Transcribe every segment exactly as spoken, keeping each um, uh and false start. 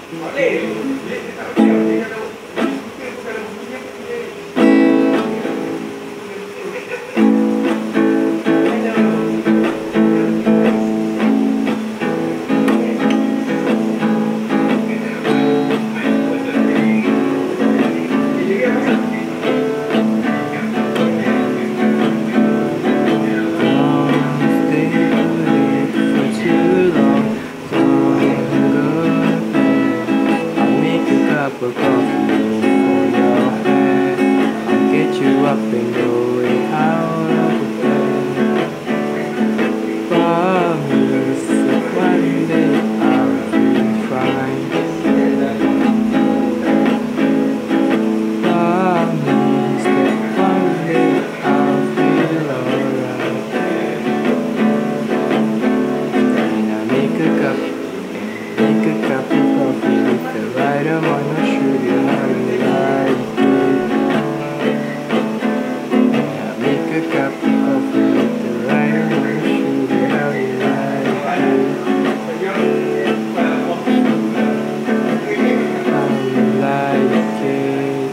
Cup of coffee for your head. I'll get you up and going out of the bed. Promise that one day I'll be fine. Promise that one day I'll feel alright. And I'll make a cup, make a cup of coffee with the right amount of sugar. How you like it? I make a cup of coffee with the right amount of sugar. How you like it? How you like it?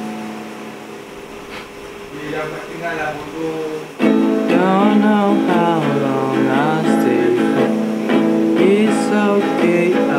Don't know how long I'll stay. It's okay.